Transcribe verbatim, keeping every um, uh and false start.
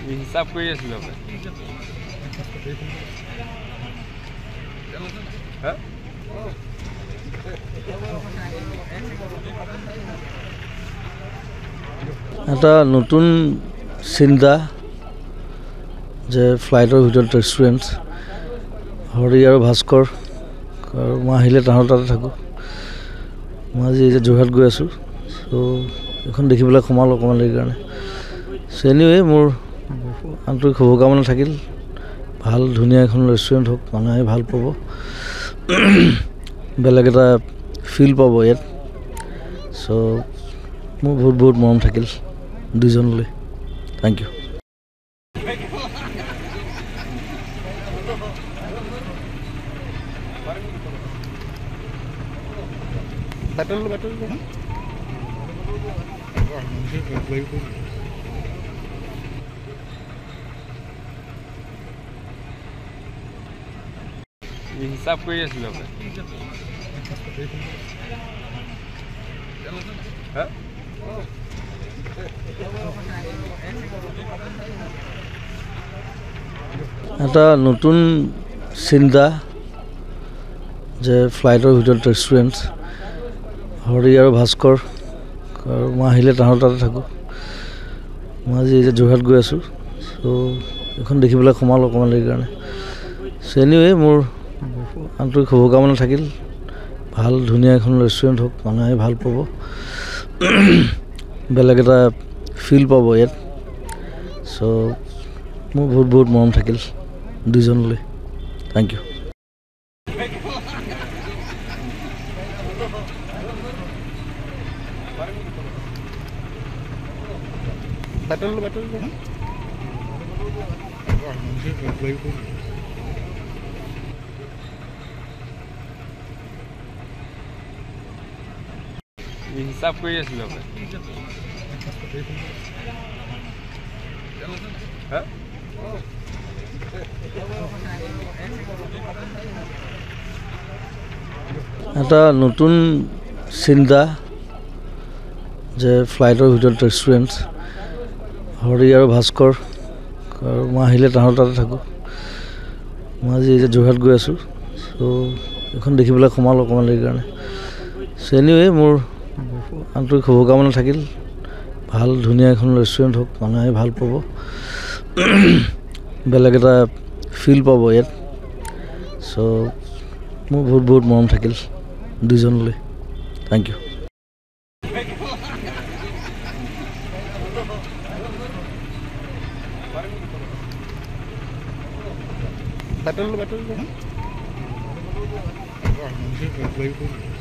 হিসাব কৰি আছিলোঁ এটা নতুন চিন্তা যে ফ্লাইটৰ ভিতৰত ৰেষ্টুৰেণ্ট হৰি আৰু ভাস্কৰ আৰু মই আহিলে তাহাঁতৰ তাতে থাকোঁ। মই আজি এতিয়া যোৰহাট গৈ আছোঁ, চ' এইখন দেখিবলৈ সোমালোঁ অকণমান দেৰিৰ কাৰণে। চ' এনিৱে মোৰ আন্তৰিক শুভকামনা থাকিল, ভাল ধুনীয়া এখন ৰেষ্টুৰেণ্ট হওক, মানুহে ভাল পাব, বেলেগ এটা ফিল পাব ইয়াত। চ' মোৰ বহুত বহুত মৰম থাকিল দুইজনলৈ। Thank U. হিসাব কৰি আছিলোঁ এটা নতুন চিন্তা যে ফ্লাইটৰ ভিতৰত ৰেষ্টুৰেণ্ট হৰি আৰু ভাস্কৰ আৰু মই আহিলে তাহাঁতৰ তাতে থাকোঁ। মই আজি এতিয়া যোৰহাট গৈ আছোঁ, চ' এইখন দেখিবলৈ সোমালোঁ অকণমান দেৰিৰ কাৰণে। চ' এনিৱে মোৰ আন্তৰিক শুভকামনা থাকিল, ভাল ধুনীয়া এখন ৰেষ্টুৰেণ্ট হওক, মানুহে ভাল পাব, বেলেগ এটা ফিল পাব ইয়াত। চ' মোৰ বহুত বহুত মৰম থাকিল দুইজনলৈ। Thank U. হিসাব কৰি আছিলোঁ এটা নতুন চিন্তা যে ফ্লাইটৰ ভিতৰত ৰেষ্টুৰেণ্ট হৰি আৰু ভাস্কৰ আৰু মই আহিলে তাহাঁতৰ তাতে থাকোঁ। মই আজি এতিয়া যোৰহাট গৈ আছোঁ, চ' এইখন দেখিবলৈ সোমালোঁ অকণমান দেৰিৰ কাৰণে। চ' এনিৱে মোৰ আন্তৰিক শুভকামনা থাকিল, ভাল ধুনীয়া এখন ৰেষ্টুৰেণ্ট হওক, মানুহে ভাল পাব, বেলেগ এটা ফিল পাব ইয়াত। চ' মোৰ বহুত বহুত মৰম থাকিল দুইজনলৈ। Thank you. Betul betul.